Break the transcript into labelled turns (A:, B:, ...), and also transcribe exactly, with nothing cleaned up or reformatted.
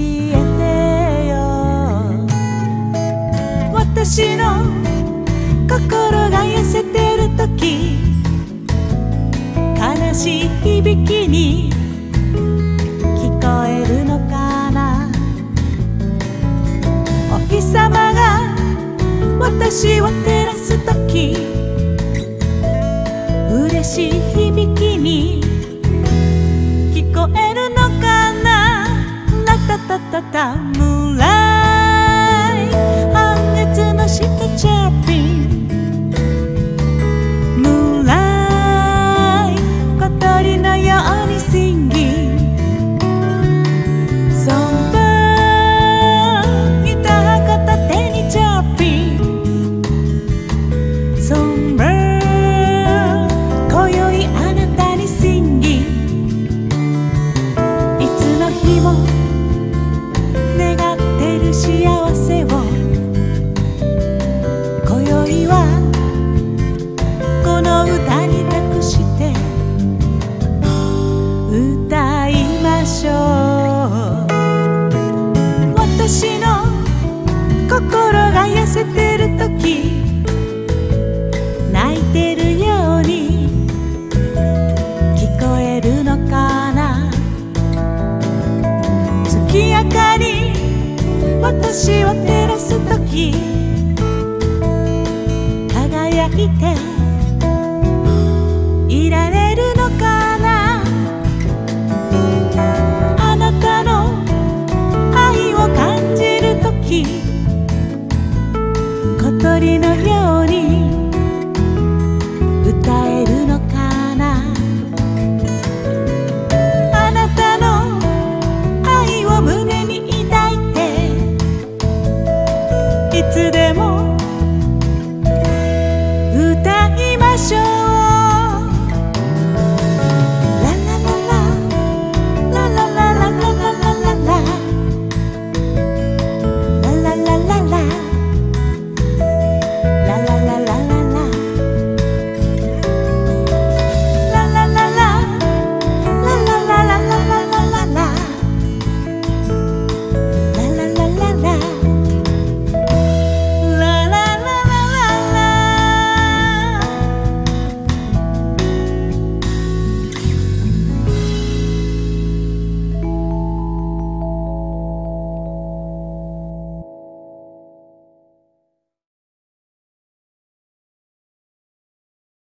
A: えてよ。私の心が痩せてるとき、悲しい響きに聞こえるのかな。お日様が私を照らすとき、嬉しい響きに聞こえるのかな。ラタタタタムライ、半月の下チャッピンムーライ、小鳥のようにシンギンソンバー、ギター片手にチャッピンソンバー、今宵あなたにシンギン、いつの日も願ってる幸せを今宵はこの歌に託して歌いましょう。私の心が痩せてるとき、泣いてるように聞こえるのかな。月明かり私を照らすとき、輝いて